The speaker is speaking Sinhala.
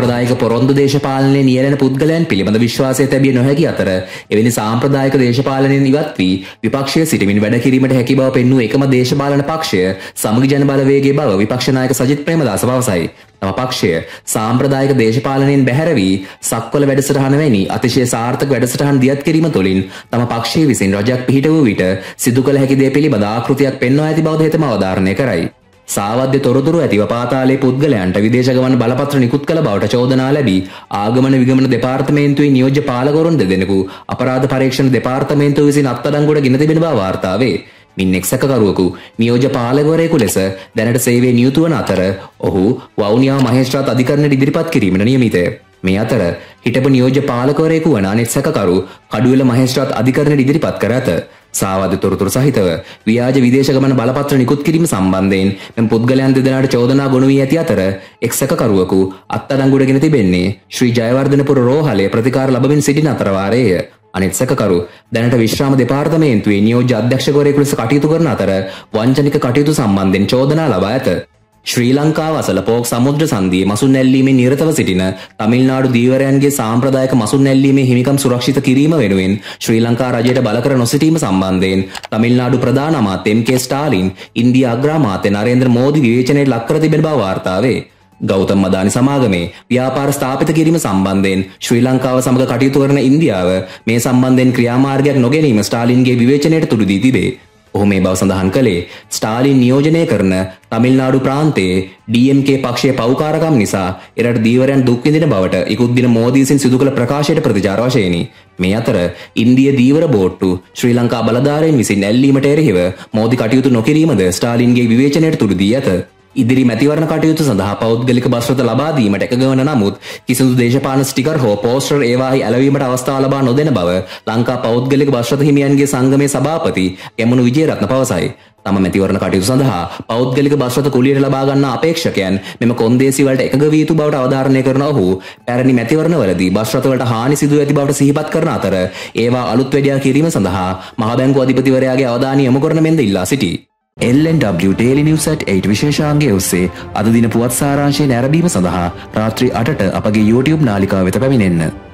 සාම්ප්‍රදායික පොරොන්දු දේශපාලනයේ නියැලෙන පුද්ගලයන් පිළිබඳ විශ්වාසය තැබිය නොහැකි අතර එවැනි සාම්ප්‍රදායික දේශපාලනයෙන් ඉවත් වී විපක්ෂයේ සිටමින් වැඩ කිරීමට හැකි බව පෙන්වූ එකම දේශපාලන පක්ෂය සමගි ජන බලවේගයේ බව විපක්ෂ නායක සජිත් ප්‍රේමදාස පවසයි. තම පක්ෂය සාම්ප්‍රදායික දේශපාලනයෙන් බැහැර වී සක්වල වැඩසටහන වැනි අතිශය සාර්ථක වැඩසටහන් දියත් කිරීම තුළින් තම පක්ෂය විසින් රජයක් පිහිට වූ විට සිදු කළ හැකි දේ පිළිබඳ ආකෘතියක් පෙන්වා ඇති බවද හෙතම අවධාරණය කරයි. සාවද්‍ය තොරතුරු ඇතිව පාතාලයේ පුද්ගලයන්ට විදේශ ගමන් බලපත්‍ර නිකුත් කළ බවට චෝදනා ලැබී ආගමන විගමන දෙපාර්තමේන්තුවේ නියෝජ්‍ය පාලකවරුන් දෙදෙනෙකු අපරාධ පරීක්ෂණ දෙපාර්තමේන්තුව විසින් අත්අඩංගුවට ගෙන තිබෙන බව වාර්තා වේ. මින් එක් සැකකරුවෙකු නියෝජ්‍ය පාලකවරයෙකු ලෙස දැනට සේවයේ නියුතු වන අතර ඔහු වවුනියා මහේස්ත්‍රාත් අධිකරණයට ඉදිරිපත් කිරීමට නියමිතය. මේ අතර හිටපු නියෝජ්‍ය පාලකවරයෙකු වන අනෙක් සැකකරු කඩුවෙල මහේස්ත්‍රාත් අධිකරණයට ඉදිරිපත් කර ඇත. සාවද්‍ය තොරතුරු සහිතව ව්‍යාජ විදේශ ගමන බලපත්‍ර නිකුත් කිරීම සම්බන්ධයෙන් මෙම පුද්ගලයන් දෙදෙනාට චෝදනා ගොනු වී ඇති අතර එක් සැකකරුවෙකු අත්අඩංගුවට ගෙන තිබෙන්නේ ශ්‍රී ජයවර්ධනපුර රෝහලේ ප්‍රතිකාර ලබමින් සිටින අතර වාරයේය. අනෙක් සැකකරු දැනට විශ්‍රාම දෙපාර්තමේන්තුවේ නියෝජ්‍ය අධ්‍යක්ෂකවරයෙකු ලෙස කටයුතු කරන අතර වංචනික කටයුතු සම්බන්ධයෙන් චෝදනා ලබා ඇත. ශ්‍රී ලංකාව අසල පෝක් සමුද්‍ර සන්ධියේ මසුන් නැල්ලීමේ නිරතව සිටින තමිල්නාඩු දීවරයන්ගේ සාම්ප්‍රදායික මසුන් නැල්ලීමේ හිමිකම් සුරක්ෂිත කිරීම වෙනුවෙන් ශ්‍රී ලංකා රජයට බල කර නොසිටීම සම්බන්ධයෙන් තමිල්නාඩු ප්‍රධාන අමාත්‍ය එම්.කේ. ස්ටාලින් ඉන්දියා අග්‍රාමාත්‍ය නරේන්ද්‍ර මෝදි විවේචනයට ලක් කර තිබෙන බව වාර්තා වේ. ගෞතම අදානි සමාගමේ ව්‍යාපාර ස්ථාපිත කිරීම සම්බන්ධයෙන් ශ්‍රී ලංකාව සමග කටයුතු කරන ඉන්දියාව මේ සම්බන්ධයෙන් ක්‍රියාමාර්ගයක් නොගැනීම ස්ටාලින්ගේ විවේචනයට තුඩු දී තිබේ. ඔහු මේ බව සඳහන් කළේ ස්ටාලින් නියෝජනය කරන තමිල්නාඩු ප්‍රාන්තයේ DMK පක්ෂයේ පෞකාරකම් නිසා එරට දීවරයන් දුක් විඳින බවට ඉකුත් දින මෝදි විසින් සිදු කළ ප්‍රකාශයට ප්‍රතිචාර වශයෙනි. මේ අතර ඉන්දිය දීවර බෝට්ටු ශ්‍රී ලංකා බලධාරීන් විසින් ඇල්ලීමට එරෙහිව මෝදි කටයුතු නොකිරීමද ස්ටාලින්ගේ විවේචනයට තුඩු දී ඇත. ඉදිරි මැතිවරණ කටයුතු සඳහා පෞද්ගලික බස් රථ ලබා දීමට එකඟ වන නමුත් කිසිදු දේශපාලන ස්ටිකර් හෝ පෝස්ටර් ඒවාහි ඇලවීමට අවස්ථාව ලබා නොදෙන බව ලංකා පෞද්ගලික බස් රථ හිමියන්ගේ සංගමේ සභාපති කැමුණු විජේරත්න පවසයි. තම මැතිවරණ කටයුතු සඳහා පෞද්ගලික බස් රථ කුලියට ලබා ගන්නා අපේක්ෂකයන් මෙම කොන්දේසි වලට එකඟ විය යුතු බවට අවධාරණය කරන ඔහු පැරණි මැතිවරණවලදී බස් රථ වලට හානි සිදු ඇති බවට සිහිපත් කරන අතර ඒවා අලුත් වැඩියා කිරීම සඳහා මහ බැංකුව අධිපතිවරයාගේ අවධානය යොමු කරන මෙන්ද ඉල්ලා සිටී. LNW Daily News at 8 විශේෂාංගය ඔස්සේ අද දින පුවත් සාරාංශය නැරඹීම සඳහා රාත්‍රී 8ට අපගේ YouTube නාලිකාව වෙත පැමිණෙන්න.